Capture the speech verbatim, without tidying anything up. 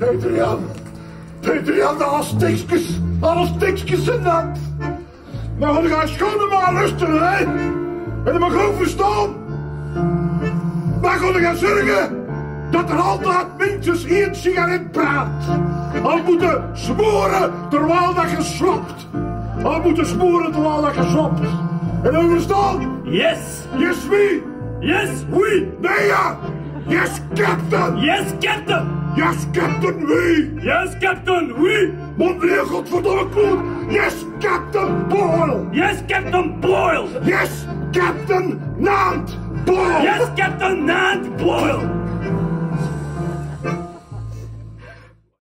Peter Jan. Peter Jan, alle stikjes. Alle stikjes in dat. Maar we gaan schoon maar luisteren, hè. En dan mag ook verstaan. Maar we gaan zorgen dat er altijd minstens één sigaret praat. Al moeten smoren terwijl dat je slopt. Al moeten smoren terwijl dat je slopt. En dan verstaan? Yes. Yes, wie? Yes, we. Nee, ja. Yes, Captain. Yes, Captain. Yes, Captain, wie? Yes, Captain, we. Mondeer, godverdomme kloot. Yes, Captain Boyle. Yes, Captain Boyle. Yes, Captain Nant Boyle. Yes, Captain Nant Boyle.